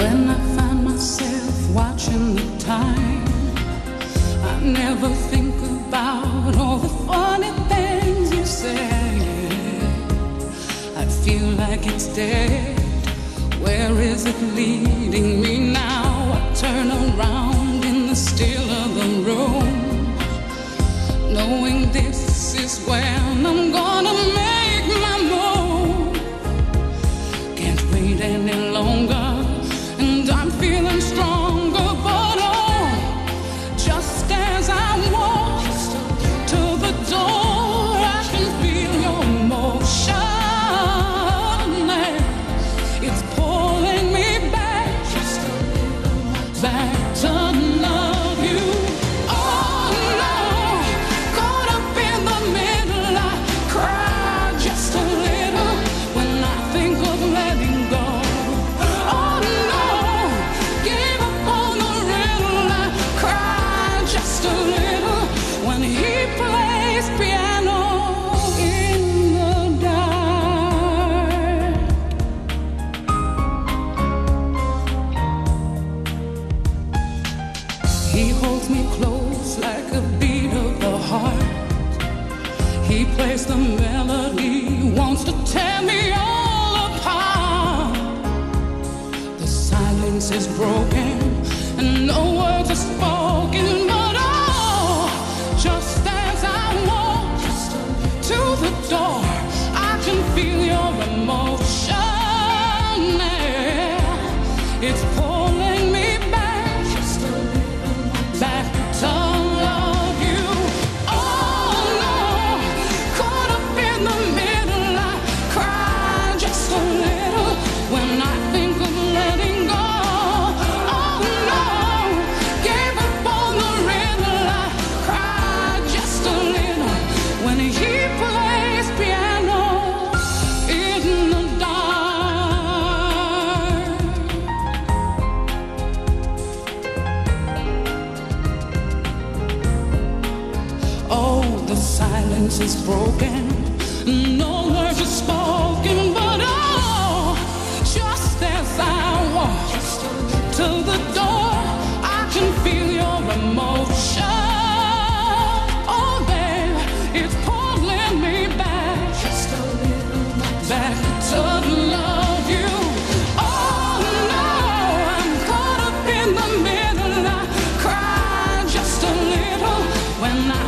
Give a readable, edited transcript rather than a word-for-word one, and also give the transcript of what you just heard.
When I find myself watching the time, I never think about all the funny things you say. I feel like it's dead. Where is it leading me now? I turn around in the still of the room, knowing this is when I'm gonna make my move. Can't wait any longer, and I'm feeling stronger. But oh, just as I walk to the door, I can feel your motion. It's pulling me back to love you. Oh no, caught up in the middle, I cry just a little when I think of letting go. Oh no, gave up on the riddle, I cry just a little when he plays piano in the dark. He holds me close like a beat of the heart. He plays the melody, wants to tear me all apart. The silence is broken and no words are spoken. But oh, just as I walk to the door, I can feel your emotion. Yeah. It's pulling me back to love you. Oh no, caught up in the middle, I cry just a little when I think of letting go. Oh no, gave up on the riddle, I cry just a little when he plays piano in the dark. Oh, the silence is broken, no words are spoken. But oh, just as I walk to the door, I can feel your emotion. Oh, babe, it's pulling me back to love you. Oh no, I'm caught up in the middle, I cry just a little when I